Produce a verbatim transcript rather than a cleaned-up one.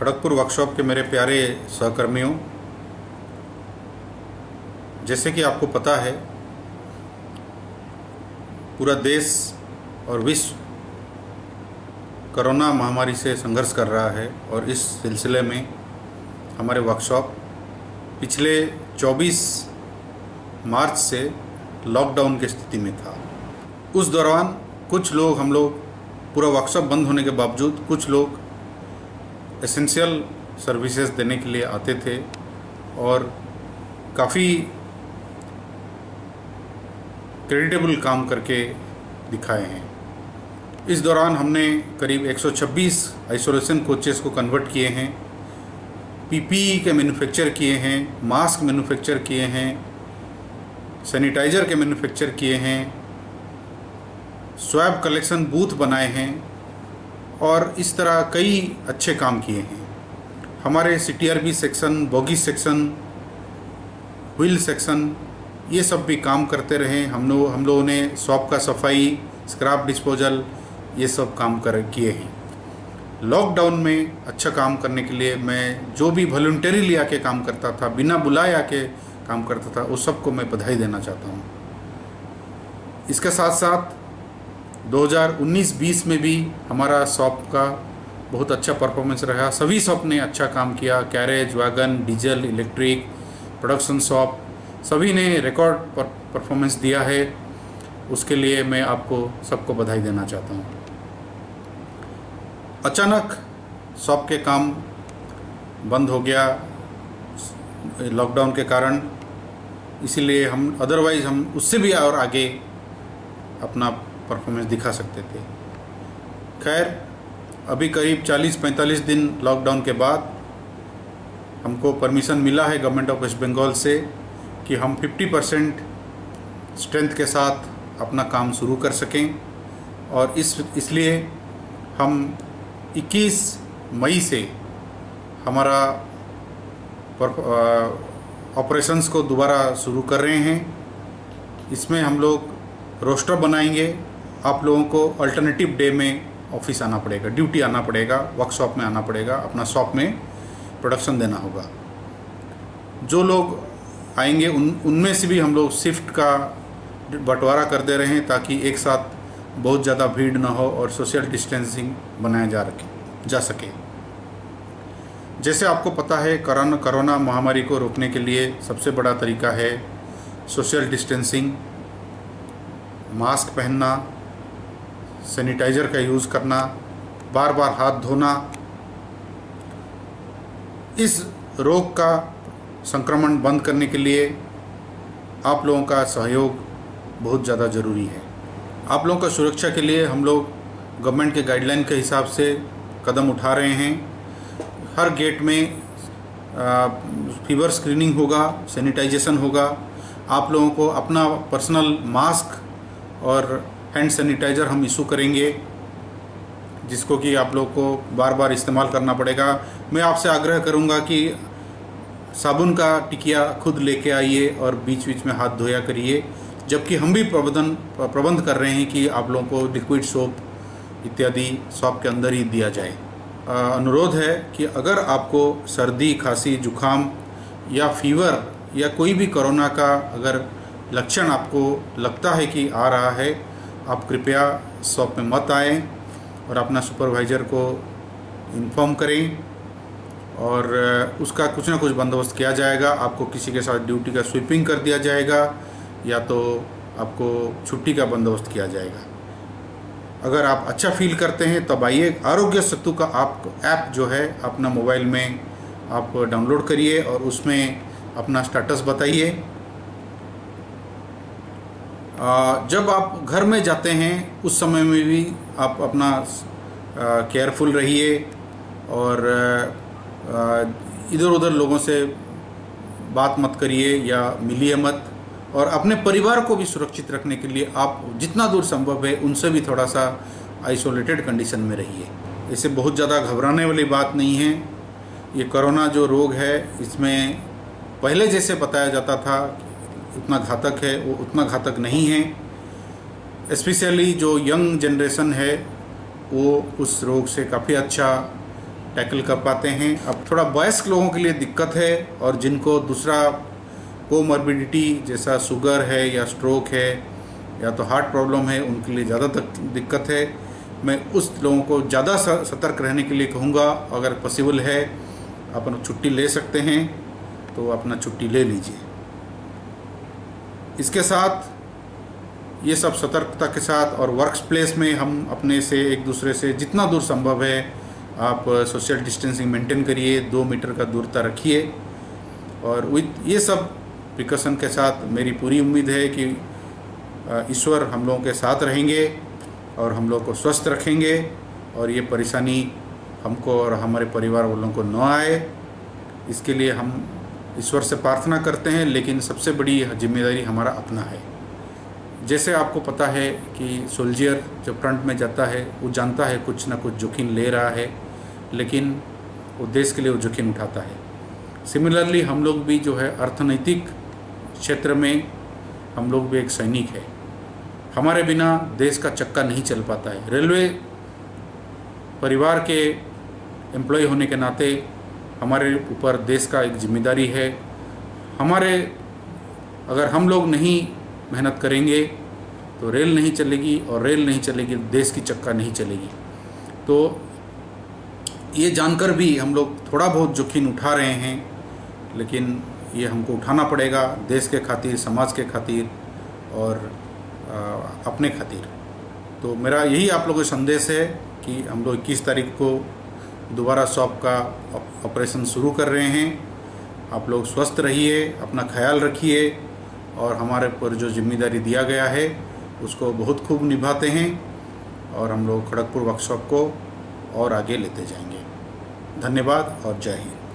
Kharagpur workshop के मेरे प्यारे सहकर्मियों, जैसे कि आपको पता है पूरा देश और विश्व कोरोना महामारी से संघर्ष कर रहा है और इस सिलसिले में हमारे वर्कशॉप पिछले चौबीस मार्च से लॉकडाउन की स्थिति में था। उस दौरान कुछ लोग हम लोग पूरा वर्कशॉप बंद होने के बावजूद कुछ लोग एसेंशियल सर्विसेज देने के लिए आते थे और काफ़ी क्रेडिटेबल काम करके दिखाए हैं। इस दौरान हमने करीब एक सौ छब्बीस आइसोलेशन कोचेस को कन्वर्ट किए हैं, पीपीई के मैन्युफैक्चर किए हैं, मास्क मैन्युफैक्चर किए हैं, सैनिटाइज़र के मैन्युफैक्चर किए हैं, स्वैब कलेक्शन बूथ बनाए हैं और इस तरह कई अच्छे काम किए हैं। हमारे CTRB section, bogie section, wheel section ये सब भी काम करते रहे। हम लोग हम लोगों ने शॉप का सफाई, स्क्रैप डिस्पोजल ये सब काम कर किए हैं। लॉकडाउन में अच्छा काम करने के लिए मैं जो भी वॉलंटरीली आके काम करता था, बिना बुलाए आके काम करता था, उस सबको मैं बधाई देना चाहता हूँ। इसके साथ साथ दो हज़ार उन्नीस बीस में भी हमारा शॉप का बहुत अच्छा परफॉर्मेंस रहा। सभी शॉप ने अच्छा काम किया। Carriage, wagon, diesel, electric, production shop सभी ने रिकॉर्ड पर परफॉर्मेंस दिया है। उसके लिए मैं आपको सबको बधाई देना चाहता हूँ। अचानक शॉप के काम बंद हो गया लॉकडाउन के कारण, इसीलिए हम अदरवाइज़ हम उससे भी और आगे अपना परफॉर्मेंस दिखा सकते थे। खैर, अभी करीब चालीस पैंतालीस दिन लॉकडाउन के बाद हमको परमिशन मिला है गवर्नमेंट ऑफ वेस्ट बंगाल से कि हम पचास परसेंट स्ट्रेंथ के साथ अपना काम शुरू कर सकें और इस इसलिए हम इक्कीस मई से हमारा ऑपरेशंस को दोबारा शुरू कर रहे हैं। इसमें हम लोग रोस्टर बनाएंगे। आप लोगों को अल्टरनेटिव डे में ऑफिस आना पड़ेगा, ड्यूटी आना पड़ेगा, वर्कशॉप में आना पड़ेगा, अपना शॉप में प्रोडक्शन देना होगा। जो लोग आएंगे उन उनमें से भी हम लोग शिफ्ट का बंटवारा कर दे रहे हैं ताकि एक साथ बहुत ज़्यादा भीड़ ना हो और सोशल डिस्टेंसिंग बनाया जा रखे जा सके। जैसे आपको पता है, कोरोना कोरोना महामारी को रोकने के लिए सबसे बड़ा तरीका है सोशल डिस्टेंसिंग, मास्क पहनना, सैनिटाइज़र का यूज़ करना, बार बार हाथ धोना। इस रोग का संक्रमण बंद करने के लिए आप लोगों का सहयोग बहुत ज़्यादा ज़रूरी है। आप लोगों का सुरक्षा के लिए हम लोग गवर्नमेंट के गाइडलाइन के हिसाब से कदम उठा रहे हैं। हर गेट में आ, फीवर स्क्रीनिंग होगा, सैनिटाइजेशन होगा। आप लोगों को अपना पर्सनल मास्क और हैंड सैनिटाइज़र हम इशू करेंगे, जिसको कि आप लोग को बार बार इस्तेमाल करना पड़ेगा। मैं आपसे आग्रह करूंगा कि साबुन का टिकिया खुद लेके आइए और बीच बीच में हाथ धोया करिए, जबकि हम भी प्रबंधन प्रबंध कर रहे हैं कि आप लोगों को लिक्विड सोप इत्यादि शॉप के अंदर ही दिया जाए। अनुरोध है कि अगर आपको सर्दी, खांसी, जुखाम या फीवर या कोई भी कोरोना का अगर लक्षण आपको लगता है कि आ रहा है, आप कृपया शॉप में मत आएं और अपना सुपरवाइज़र को इन्फॉर्म करें और उसका कुछ ना कुछ बंदोबस्त किया जाएगा। आपको किसी के साथ ड्यूटी का स्वीपिंग कर दिया जाएगा या तो आपको छुट्टी का बंदोबस्त किया जाएगा। अगर आप अच्छा फील करते हैं तब आइए। आरोग्य सेतु का आप ऐप जो है अपना मोबाइल में आप डाउनलोड करिए और उसमें अपना स्टेटस बताइए। जब आप घर में जाते हैं उस समय में भी आप अपना केयरफुल रहिए और इधर उधर लोगों से बात मत करिए या मिलिए मत। और अपने परिवार को भी सुरक्षित रखने के लिए आप जितना दूर संभव है उनसे भी थोड़ा सा आइसोलेटेड कंडीशन में रहिए। इससे बहुत ज़्यादा घबराने वाली बात नहीं है। ये कोरोना जो रोग है, इसमें पहले जैसे बताया जाता था उतना घातक है, वो उतना घातक नहीं है। स्पेशली जो यंग जनरेशन है वो उस रोग से काफ़ी अच्छा टैकल कर पाते हैं। अब थोड़ा वयस्क लोगों के लिए दिक्कत है और जिनको दूसरा कोमॉर्बिडिटी जैसा शुगर है या स्ट्रोक है या तो हार्ट प्रॉब्लम है, उनके लिए ज़्यादा दिक्कत है। मैं उस लोगों को ज़्यादा सतर्क रहने के लिए कहूँगा, अगर पॉसिबल है अपन छुट्टी ले सकते हैं तो अपना छुट्टी ले लीजिए। इसके साथ ये सब सतर्कता के साथ और वर्क प्लेस में हम अपने से एक दूसरे से जितना दूर संभव है आप सोशल डिस्टेंसिंग मेंटेन करिए, दो मीटर का दूरता रखिए। और विथ ये सब प्रिकॉशन के साथ मेरी पूरी उम्मीद है कि ईश्वर हम लोगों के साथ रहेंगे और हम लोग को स्वस्थ रखेंगे और ये परेशानी हमको और हमारे परिवार वालों को न आए। इसके लिए हम ईश्वर से प्रार्थना करते हैं, लेकिन सबसे बड़ी जिम्मेदारी हमारा अपना है। जैसे आपको पता है कि सोल्जियर जब फ्रंट में जाता है वो जानता है कुछ ना कुछ जोखिम ले रहा है, लेकिन वो देश के लिए वो जोखिम उठाता है। सिमिलरली हम लोग भी जो है अर्थनैतिक क्षेत्र में हम लोग भी एक सैनिक है। हमारे बिना देश का चक्का नहीं चल पाता है। रेलवे परिवार के एम्प्लॉय होने के नाते हमारे ऊपर देश का एक जिम्मेदारी है। हमारे अगर हम लोग नहीं मेहनत करेंगे तो रेल नहीं चलेगी और रेल नहीं चलेगी तो देश की चक्का नहीं चलेगी। तो ये जानकर भी हम लोग थोड़ा बहुत जोखिम उठा रहे हैं, लेकिन ये हमको उठाना पड़ेगा देश के खातिर, समाज के खातिर और आ, अपने खातिर। तो मेरा यही आप लोगों को संदेश है कि हम लोग इक्कीस तारीख को दोबारा शॉप का ऑपरेशन शुरू कर रहे हैं। आप लोग स्वस्थ रहिए, अपना ख्याल रखिए और हमारे पर जो जिम्मेदारी दिया गया है उसको बहुत खूब निभाते हैं और हम लोग खड़गपुर वर्कशॉप को और आगे लेते जाएंगे। धन्यवाद और जय हिंद।